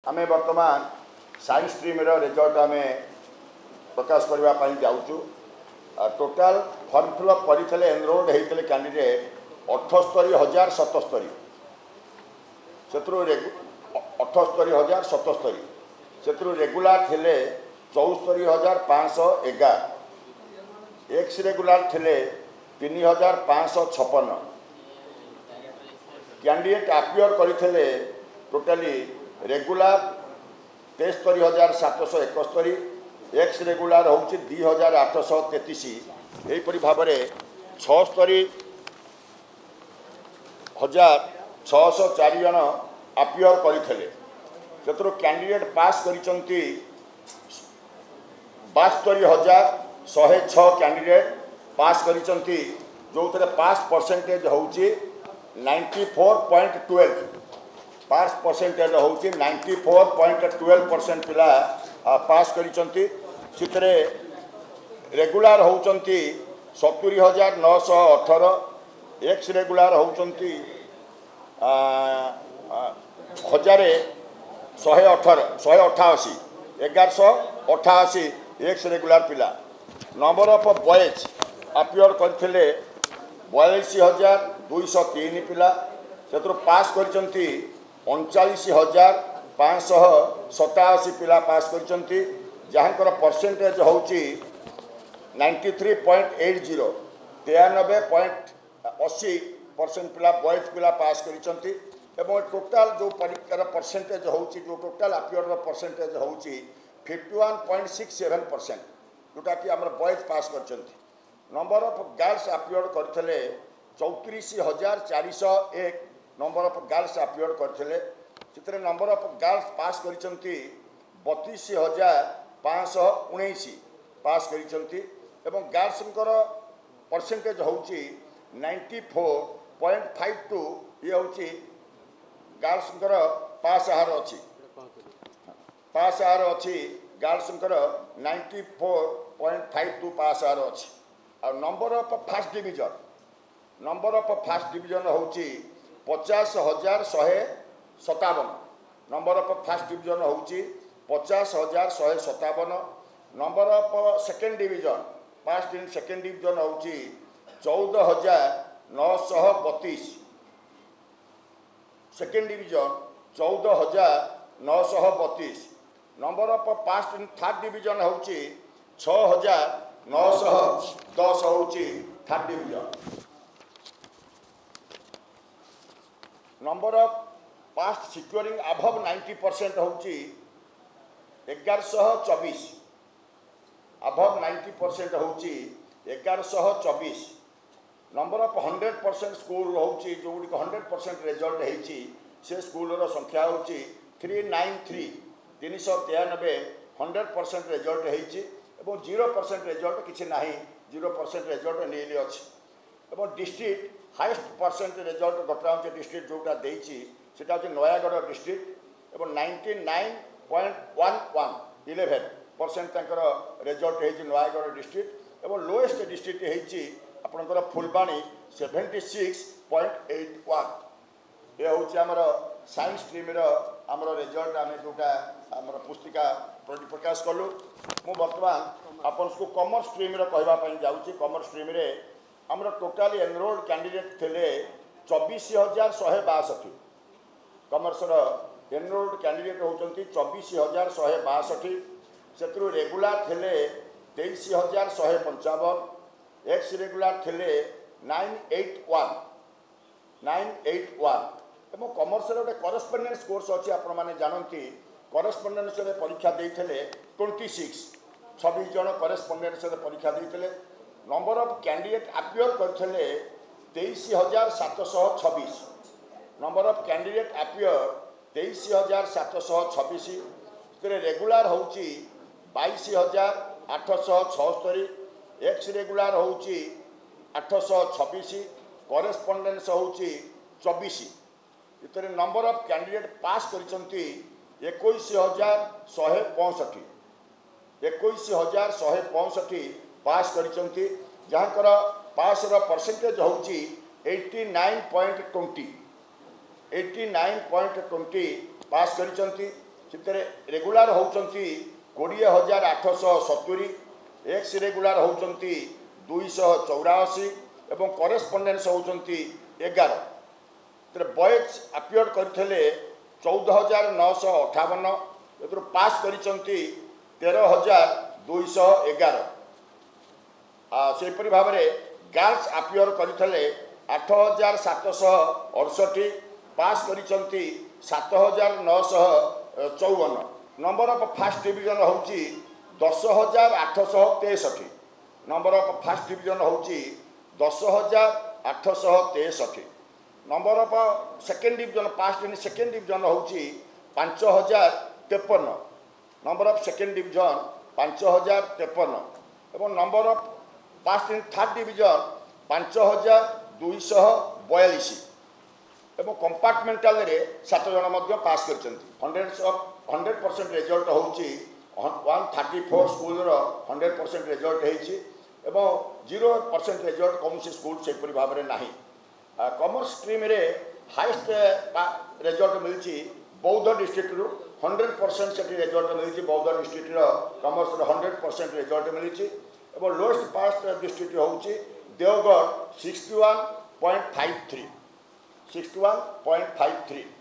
आमे वर्तमान science stream result आम प्रकाश करने जाऊँ। टोटाल फॉर्म फिलअप करते एनरोल्ड होते कैंडिडेट 78,077 से 78,077 से रेगुलार थे 74,511 एक्स रेगुलार थे 3,556 कैंडिडेट अपियर करते टोटाली रेगुलार 73,771 एक्स रेगुलार हूँ 2,833 यहीपरी भाव में 76,604 जन अपियर करते से कैंडिडेट पास कर 72,106 कैंडिडेट पास कर जो पास परसेंटेज हूँ 94.12 पास परसेंटेज हूँ 94.12% पिला पास करिसंती सितरे रेगुलार होउचंती 70,918 एक्स रेगुलार होउचंती 1,188 1188 एक्स रेगुलार पिला नंबर ऑफ बॉयज अपियर करथिले 42,203 पिला से पास करिसंती 39,587 पिला पास करिसंती जहाँकर परसेंटेज हूँ 93.80 93.80% पिला बॉयज पिला पास करिसंती एवं टोटाल जो परीक्षार परसेंटेज हूँ जो टोटाल अपियर परसेंटेज हूँ 51.67% जोटा कि आम बॉयज पास करछंती। नंबर ऑफ गर्ल्स अपियर करथिले 34,401 नंबर ऑफ गर्ल्स अपियर करथिले से नंबर ऑफ गर्ल्स पास करिसंती 32,519 पास करिसंती एवं गर्ल्स परसेंटेज हूँ 94.52 ये हूँ गर्ल्स पास आहार अच्छी पास आहार अच्छी गर्ल्स 94.52 पास आहार अच्छी और नंबर ऑफ फर्स्ट डिवीजन हूँ 50,157 नंबर ऑफ फर्स्ट डिवीजन हूँ 50,157 number of second division pass in second division हूँ 14,932 second division 14,932 number of pass in third division हूँ 6,910 हूँ third division number of passed securing above 90% हूँ 1124 above 90% हूँ 1124 number of 100% school हूँ जो 100% result होती से स्कूल संख्या हूँ 393 393 100% रिजल्ट होती 0% रिजल्ट किसी ना 0% रिजल्ट नहीं अच्छी और डिस्ट्रिक्ट हाईएस्ट परसेंट रिजल्ट गतांश डिस्ट्रिक्ट जोटा देसी सेटा हूँ नयागढ़ डिस्ट्रिक्ट और 99.11% रिजल्ट होती नयागढ़ डिस्ट्रिक्ट और लोएस्ट डिस्ट्रिक्ट होती आपंकर फुलबाणी 76.81 ये हूँ आमर साइंस स्ट्रीम आमर रिजल्ट आम जोटा आम पुस्तिका प्रकाश कलु मु बर्तमान आपन को कॉमर्स स्ट्रीम कहवाई जाऊँगी कॉमर्स स्ट्रीम आमर टोटाली एनरोल्ड कैंडिडेट थे 24,162 कॉमर्स एनरोल्ड कैंडिडेट होती 24,162 से रेगुलार थे 23,155 एक्स रेगुलार थे 981 एवं कॉमर्स गोटे करस्पंडेंस कोर्स अच्छी आप जानती करस्पंडेंस परीक्षा देते 26 जन करस्पंडेंस परीक्षा देते नंबर ऑफ कैंडिडेट अपियर करते 23,726 number of candidate appear 23,726 regular हूँ 22,876 एक्स रेगुलार हूँ 826 करेस्पंडेंस हूँ 24 इतर नंबर ऑफ कैंडिडेट पास करछंती 21,165 पास करछंती जहाँकर पास परसेंटेज हूँ 89.20 पास करछंती से रेगुलार होती 20,870 एक्स रेगुलार होती 284 एवं करेस्पंडेंस होती 11 बॉयज अपियर करते 14,958 पास कर 13,211 सेपरी भाव में गर्ल्स अपियर करते 8,768 पास कर 7,954 नंबर ऑफ फर्स्ट डिवीजन होची 10,863 नंबर ऑफ फर्स्ट डिवीजन होची 10,863 number of second division pass in second division होची 5,053 नंबर ऑफ सेकेंड डिवीजन 5,053 एवं number of pass in third division 5,242 एवं कंपार्टमेंटाल 7 जन पास कर 100% रिजल्ट होची 134 स्कूल 100% रिजल्ट होती 0% रिजल्ट कौन स्कूल से भाव में ना कॉमर्स स्ट्रीम रे हाईएस्ट रिजल्ट मिली बौद्ध डिस्ट्रिक्ट 100% से रिजल्ट मिली बौद्ध डिस्ट्रिक्ट कॉमर्स 100% रिजल्ट मिली लोएस्ट पास डिस्ट्रिक्ट होची देवगढ़ 61.53